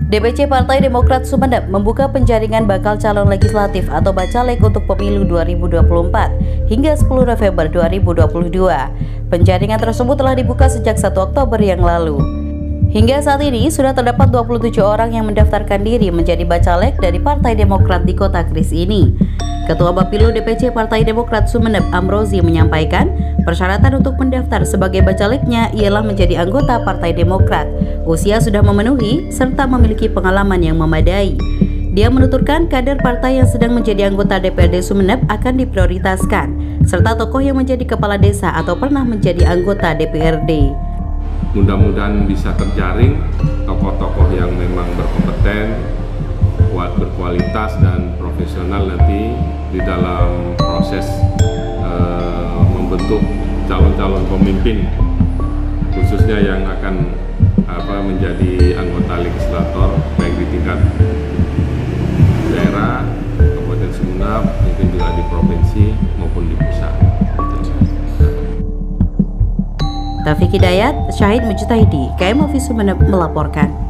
DPC Partai Demokrat Sumeneb membuka penjaringan bakal calon legislatif atau bacalek untuk pemilu 2024 hingga 10 November 2022. Penjaringan tersebut telah dibuka sejak 1 Oktober yang lalu. Hingga saat ini sudah terdapat 27 orang yang mendaftarkan diri menjadi bacalek dari Partai Demokrat di Kota Kris ini. Ketua Bapilu DPC Partai Demokrat Sumeneb Amrozi menyampaikan persyaratan untuk mendaftar sebagai bacaleknya ialah menjadi anggota Partai Demokrat, usia sudah memenuhi, serta memiliki pengalaman yang memadai. Dia menuturkan kader partai yang sedang menjadi anggota DPRD Sumeneb akan diprioritaskan, serta tokoh yang menjadi kepala desa atau pernah menjadi anggota DPRD. Mudah-mudahan bisa terjaring tokoh-tokoh yang memang berkompeten, berkualitas dan profesional nanti di dalam proses membentuk calon-calon pemimpin, khususnya yang akan menjadi anggota legislator baik di tingkat daerah, Kabupaten Sumeneb, mungkin juga di provinsi maupun di pusat. Taufik Hidayat, Syahid Mujtahidi, KM Office Sumeneb melaporkan.